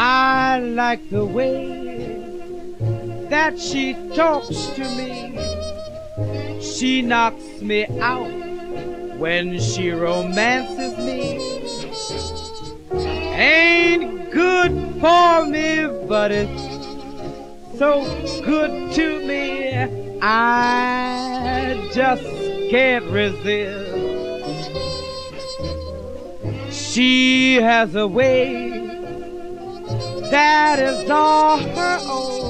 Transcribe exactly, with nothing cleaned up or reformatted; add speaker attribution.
Speaker 1: I like the way that she talks to me. She knocks me out when she romances me. Ain't good for me, but it's so good to me. I just can't resist. She has a way that is all her own.